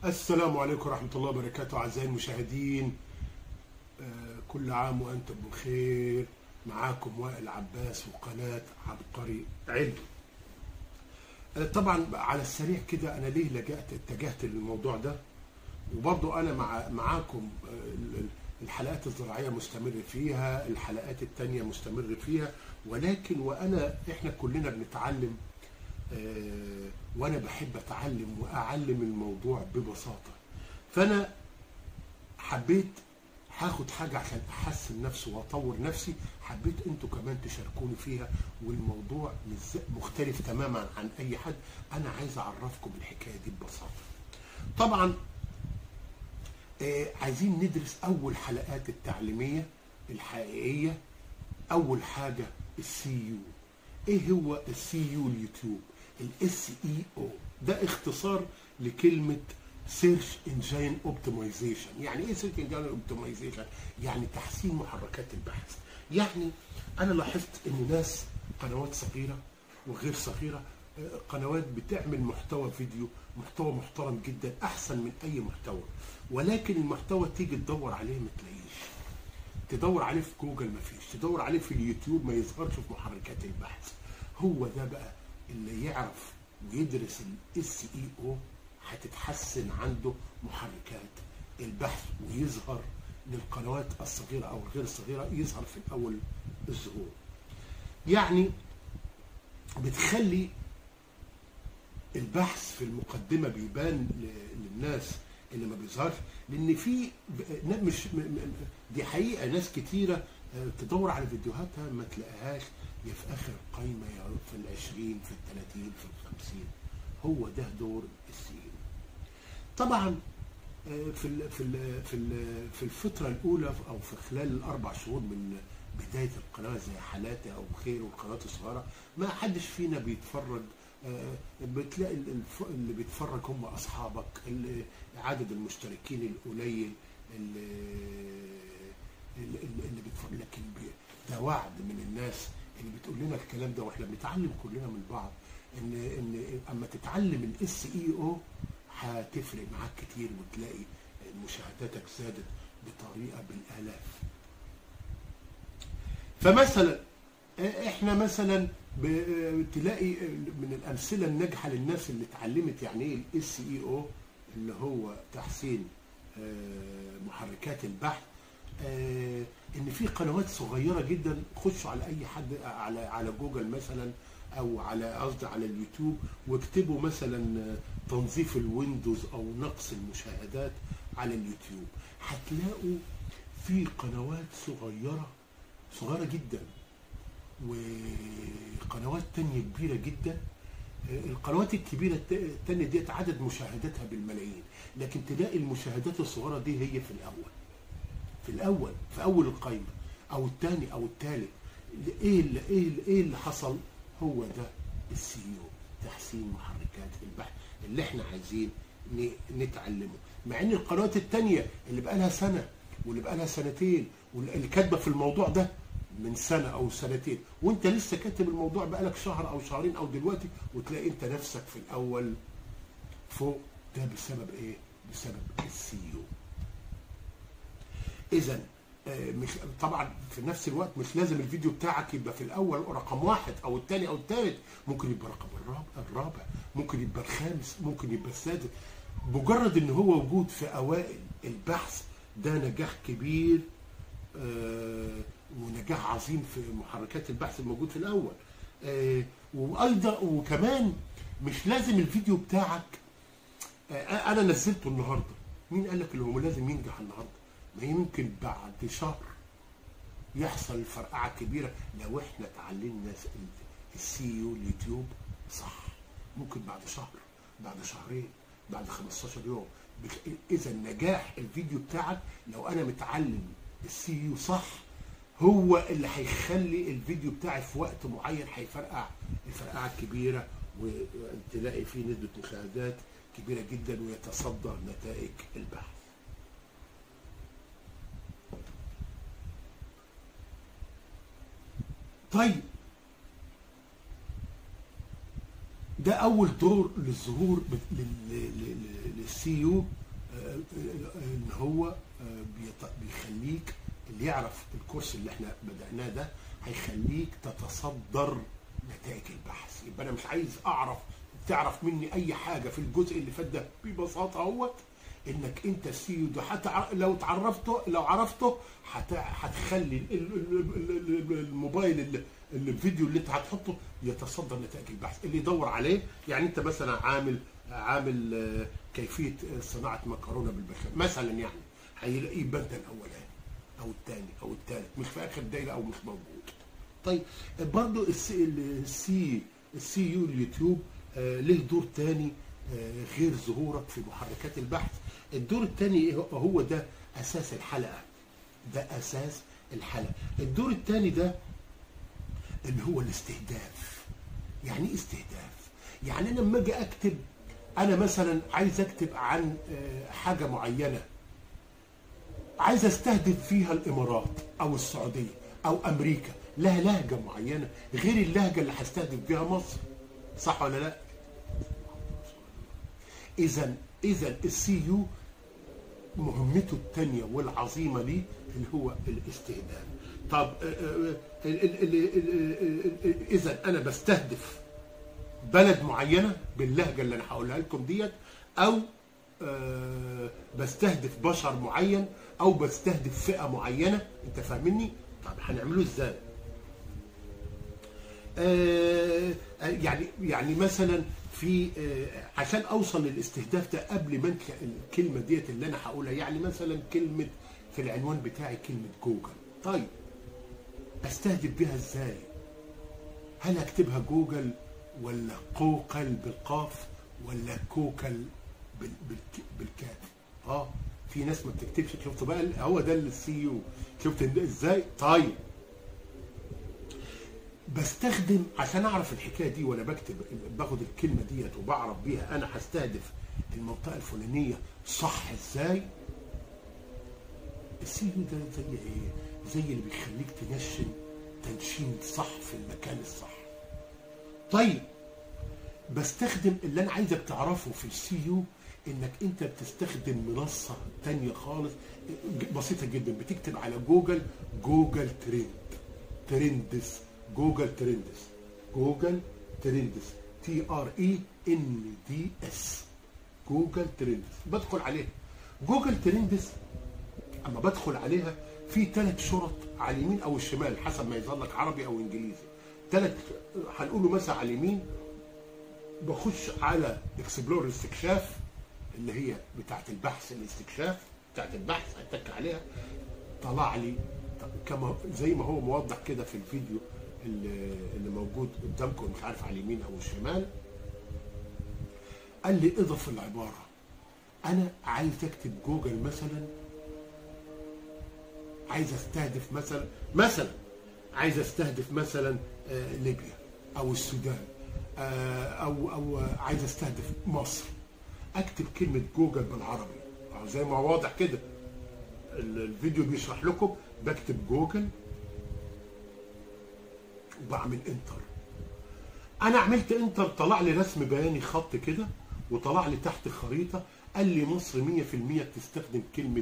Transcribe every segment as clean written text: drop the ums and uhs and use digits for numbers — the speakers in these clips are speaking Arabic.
السلام عليكم ورحمة الله وبركاته أعزائي المشاهدين. كل عام وأنتم بخير. معاكم وائل عباس وقناة عبقري علم. طبعا على السريع كده أنا ليه اتجهت للموضوع ده، وبرضو أنا معاكم. الحلقات الزراعية مستمر فيها، الحلقات التانية مستمر فيها، ولكن إحنا كلنا بنتعلم، وانا بحب اتعلم واعلم الموضوع ببساطه. فانا حبيت هاخد حاجه عشان احسن نفسي واطور نفسي، حبيت انتوا كمان تشاركوني فيها، والموضوع مختلف تماما عن اي حد. انا عايز اعرفكم الحكايه دي ببساطه. طبعا عايزين ندرس اول حلقات التعليميه الحقيقيه. اول حاجه السي يو. ايه هو السي يو اليوتيوب؟ الاس اي او ده اختصار لكلمه سيرش انجين اوبتمايزيشن. يعني ايه سيرش انجين اوبتمايزيشن؟ يعني تحسين محركات البحث. يعني انا لاحظت ان ناس قنوات صغيره وغير صغيره، قنوات بتعمل محتوى فيديو، محتوى محترم جدا احسن من اي محتوى، ولكن المحتوى تيجي تدور عليه ما تلاقيش، تدور عليه في جوجل ما فيش، تدور عليه في اليوتيوب ما يظهرش في محركات البحث. هو ده بقى اللي يعرف ويدرس الاس اي او هتتحسن عنده محركات البحث، ويظهر للقنوات الصغيره او الغير الصغيره، يظهر في الاول الظهور. يعني بتخلي البحث في المقدمه بيبان للناس اللي ما بيظهرش، لان في مش دي حقيقه ناس كتيره تدور على فيديوهاتها ما تلاقيهاش، يا في اخر القايمه يا في ال20 في ال30 في ال50. هو ده دور السي. طبعا في الفتره الاولى او في خلال ال4 شهور من بدايه القناه زي حالاتي او خير والقنوات الصغيره، ما حدش فينا بيتفرج. بتلاقي اللي بيتفرج هم اصحابك، عدد المشتركين القليل اللي بيتفرج. لكن ده وعد من الناس اللي بتقول لنا الكلام ده، واحنا بنتعلم كلنا من بعض، ان اما تتعلم الاس اي او هتفرق معاك كتير، وتلاقي مشاهداتك زادت بطريقه بالالاف. فمثلا احنا مثلا بتلاقي من الامثله الناجحه للناس اللي اتعلمت يعني ايه الاس اي او، اللي هو تحسين محركات البحث، ان في قنوات صغيره جدا. خشوا على اي حد على جوجل مثلا، او قصدي على اليوتيوب، واكتبوا مثلا تنظيف الويندوز او نقص المشاهدات على اليوتيوب، هتلاقوا في قنوات صغيره جدا، وقنوات تانية كبيرة جدا. القنوات الكبيرة التانية ديت عدد مشاهداتها بالملايين، لكن تلاقي المشاهدات الصغيرة دي هي في أول القائمة، أو الثاني أو الثالث. إيه اللي حصل؟ هو ده السيو، تحسين محركات البحث اللي إحنا عايزين نتعلمه. مع إن القنوات التانية اللي بقالها سنة واللي بقالها سنتين واللي كاتبة في الموضوع ده من سنة أو سنتين، وأنت لسه كاتب الموضوع بقالك شهر أو شهرين أو دلوقتي، وتلاقي أنت نفسك في الأول فوق. ده بسبب إيه؟ بسبب السيو. إذا مش طبعا في نفس الوقت مش لازم الفيديو بتاعك يبقى في الأول رقم 1 أو الثاني أو الثالث، ممكن يبقى رقم الرابع، ممكن يبقى الخامس، ممكن يبقى السادس. مجرد إن هو وجود في أوائل البحث ده نجاح كبير، ونجاح عظيم في محركات البحث الموجود في الاول. وايضا وكمان مش لازم الفيديو بتاعك انا نزلته النهارده. مين قال لك اللي هو لازم ينجح النهارده؟ ما يمكن بعد شهر يحصل فرقعه كبيره لو احنا اتعلمنا السي يو اليوتيوب صح. ممكن بعد شهر، بعد شهرين، بعد 15 يوم. اذا نجاح الفيديو بتاعك لو انا متعلم السي يو صح، هو اللي هيخلي الفيديو بتاعي في وقت معين هيفرقع الفرقعه الكبيره، وتلاقي فيه نسبه مشاهدات كبيره جدا، ويتصدر نتائج البحث. طيب ده اول دور للظهور للسي يو، ان هو بيخليك اللي يعرف الكورس اللي احنا بدأناه ده هيخليك تتصدر نتائج البحث. يبقى انا مش عايز تعرف مني اي حاجه في الجزء اللي فات ده ببساطه اهوت، انك انت السي يو ده حتى لو عرفته هتخلي الموبايل الفيديو اللي انت هتحطه يتصدر نتائج البحث اللي يدور عليه. يعني انت مثلا عامل كيفيه صناعه مكرونه بالبشاميل مثلا، يعني هيلاقيه يبقى انت الاولاني او الثاني او الثالث، مش في اخر دايره او مش موجود. طيب برضو السي يو اليوتيوب له دور تاني غير ظهورك في محركات البحث. الدور الثاني هو ده اساس الحلقه، ده اساس الحلقه. الدور الثاني ده اللي هو الاستهداف. يعني ايه استهداف؟ يعني انا لما اجي اكتب، انا مثلا عايز اكتب عن حاجه معينه، عايز استهدف فيها الامارات او السعوديه او امريكا، لها لهجه معينه غير اللهجه اللي هستهدف بيها مصر، صح ولا لا؟ اذا السي يو مهمته الثانيه والعظيمه ليه اللي هو الاستهداف. طب اذا انا بستهدف بلد معينه باللهجه اللي انا هقولها لكم ديت، او بستهدف بشر معين، او بستهدف فئه معينه، انت فاهمني؟ طب هنعمله ازاي؟ يعني مثلا في عشان اوصل للاستهداف ده قبل ما انسى الكلمه ديت اللي انا هقولها، يعني مثلا كلمه في العنوان بتاعي كلمه جوجل. طيب استهدف بيها ازاي؟ هل اكتبها جوجل ولا قوقل بالقاف ولا كوكل بالكاف؟ في ناس ما بتكتبش. شفت بقى؟ هو ده السي يو. شفت ازاي؟ طيب بستخدم عشان اعرف الحكايه دي وانا بكتب، باخد الكلمه ديت وبعرف بيها انا هستهدف المنطقه الفلانيه صح ازاي. السي يو ده زي ايه؟ زي اللي بيخليك تنشين صح في المكان الصح. طيب بستخدم اللي انا عايزك تعرفه في السي يو، انك انت بتستخدم منصه ثانيه خالص بسيطه جدا. بتكتب على جوجل ترندز، جوجل ترندز TRENDS، جوجل ترندز. بدخل عليها جوجل ترندز. اما بدخل عليها في 3 شرط على اليمين او الشمال حسب ما يظهر لك، عربي او انجليزي. 3 هنقوله مثلا على اليمين بخش على اكسبلور استكشاف اللي هي بتاعه البحث، الاستكشاف بتاعه البحث، هتك عليها طلع لي كما زي ما هو موضح كده في الفيديو اللي موجود قدامكم، مش عارف على اليمين او الشمال. قال لي اضف العباره. انا عايز اكتب جوجل مثلا، عايز استهدف مثلا عايز استهدف مثلا ليبيا او السودان، او عايز استهدف مصر. اكتب كلمه جوجل بالعربي او زي ما واضح كده الفيديو بيشرح لكم. بكتب جوجل وبعمل انتر. انا عملت انتر، طلع لي رسم بياني خط كده، وطلع لي تحت خريطه. قال لي مصر 100% بتستخدم كلمه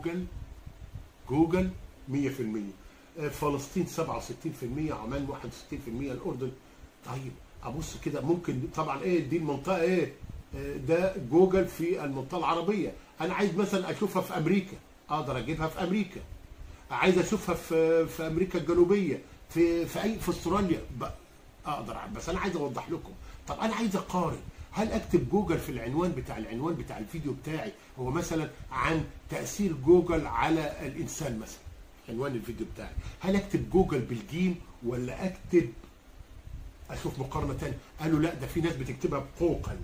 جوجل 100%، فلسطين 67%، عمان 61%، الاردن. طيب ابص كده ممكن طبعا ايه دي المنطقه ايه؟ ده جوجل في المنطقه العربيه. انا عايز مثلا اشوفها في امريكا، اقدر اجيبها في امريكا. عايز اشوفها في امريكا الجنوبيه، في استراليا اقدر. بس انا عايز اوضح لكم. طب انا عايز اقارن، هل اكتب جوجل في العنوان بتاع الفيديو بتاعي هو مثلا عن تاثير جوجل على الانسان مثلا، عنوان الفيديو بتاعي، هل اكتب جوجل بالجيم ولا اكتب اشوف مقارنه ثانيه؟ قالوا لا، ده في ناس بتكتبها بقوقل.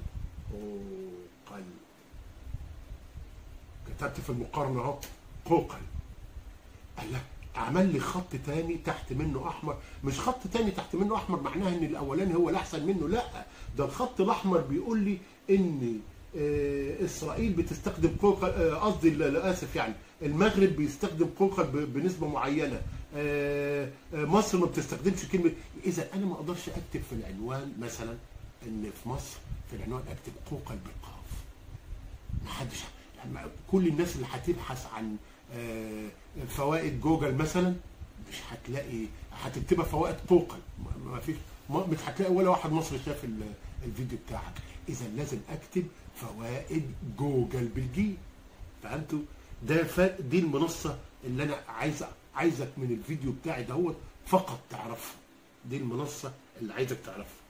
كتبت في المقارنه اهو قوقل. قال لا، عمل لي خط تاني تحت منه احمر. مش خط تاني تحت منه احمر معناها ان الاولاني هو الاحسن منه، لا، ده الخط الاحمر بيقول لي ان اسرائيل بتستخدم قوقل، قصدي اسف، يعني المغرب بيستخدم قوقل بنسبه معينه، مصر ما بتستخدمش كلمه. اذا انا ما اقدرش اكتب في العنوان مثلا ان في مصر في العنوان اكتب قوقل بالقاف. محدش كل الناس اللي هتبحث عن فوائد جوجل مثلا مش هتلاقي، هتكتبها فوائد قوقل، ما فيش، مش هتلاقي ولا واحد مصري شاف الفيديو بتاعك. اذا لازم اكتب فوائد جوجل بالجي. فهمتوا؟ دي المنصه اللي انا عايزك من الفيديو بتاعي دهوت فقط تعرفها. دي المنصه اللي عايزك تعرفها.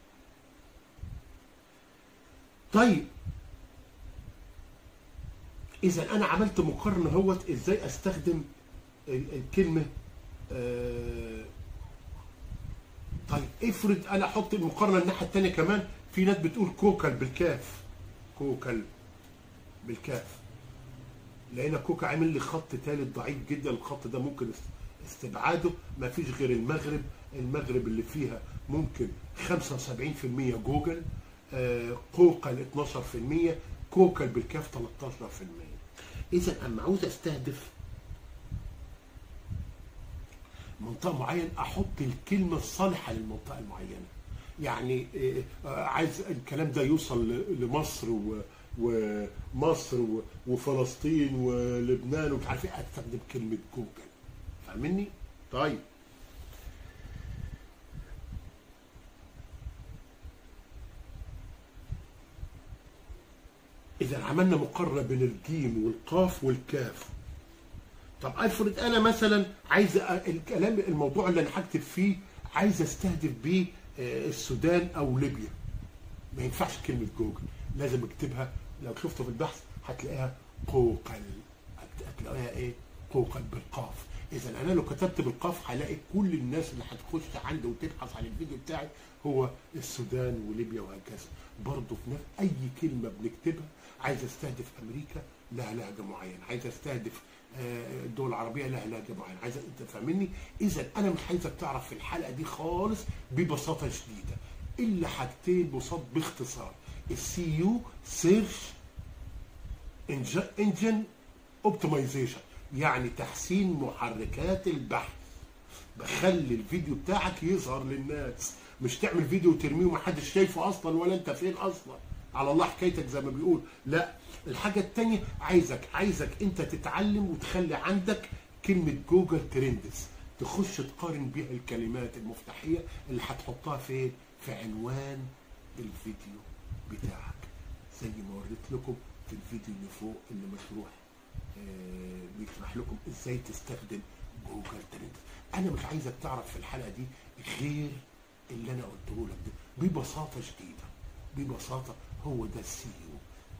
طيب اذا انا عملت مقارنه اهوت ازاي استخدم الكلمه. طيب افرض انا احط المقارنه الناحيه الثانيه كمان، في ناس بتقول كوكل بالكاف، كوكل بالكاف. لقينا كوكا عامل لي خط ثالث ضعيف جدا، الخط ده ممكن استبعاده، ما فيش غير المغرب اللي فيها ممكن 75% جوجل، قوقل 12%، كوكل بالكاف 13%. اذا اما عاوز استهدف منطقه معينه احط الكلمه الصالحه للمنطقه المعينه. يعني عايز الكلام ده يوصل لمصر ومصر وفلسطين ولبنان ومش عارف ايه، استخدم كلمه جوجل. فاهمني؟ طيب اذا عملنا مقارنه بين الجيم والقاف والكاف. طب افرض انا مثلا عايز الكلام الموضوع اللي انا هكتب فيه عايز استهدف بيه السودان او ليبيا، ما ينفعش كلمه جوجل، لازم اكتبها. لو شفته في البحث هتلاقيها قوقل، هتلاقيها ايه؟ قوقل بالقاف. اذا انا لو كتبت بالقاف هلاقي كل الناس اللي هتخش عندي وتبحث عن الفيديو بتاعي هو السودان وليبيا وهكذا. برضه في نفس اي كلمه بنكتبها، عايز استهدف امريكا لها لهجه معينه، عايز استهدف الدول العربيه لها لهجه معينه، عايز انت فاهمني؟ اذا انا مش عايزك تعرف في الحلقه دي خالص ببساطه شديده الا حاجتين بساط باختصار: السي يو سيرش انجن اوبتمايزيشن، يعني تحسين محركات البحث. بخلي الفيديو بتاعك يظهر للناس، مش تعمل فيديو وترميه ومحدش شايفه اصلا ولا انت فين اصلا، على الله حكايتك زي ما بيقول. لا، الحاجه الثانيه عايزك انت تتعلم وتخلي عندك كلمه جوجل ترندز، تخش تقارن بيها الكلمات المفتاحيه اللي هتحطها فين؟ في عنوان الفيديو بتاعك، زي ما وريت لكم في الفيديو اللي فوق اللي مشروح بيشرح لكم ازاي تستخدم جوجل ترندز. انا مش عايزك تعرف في الحلقه دي غير اللي انا قلته لك ده ببساطه شديده، ببساطه. هو ده السي يو.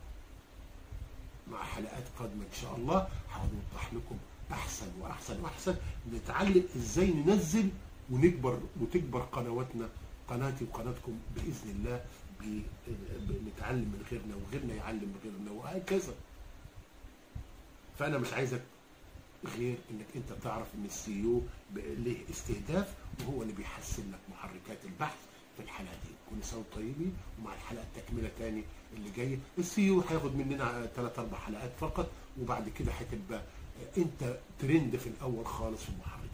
مع حلقات قادمه ان شاء الله هنوضح لكم احسن واحسن واحسن، نتعلم ازاي ننزل ونكبر وتكبر قنواتنا، قناتي وقناتكم باذن الله، بنتعلم من غيرنا وغيرنا يعلم من غيرنا وهكذا. فانا مش عايزك غير انك انت تعرف ان السي يو له استهداف، وهو اللي بيحسن لك محركات البحث في الحلقه دي. كل سنه وانتم طيبين، ومع الحلقه التكمله تاني اللي جايه. السي يو هياخد مننا 3-4 حلقات فقط، وبعد كده هتبقى انت ترند في الاول خالص في المحرك.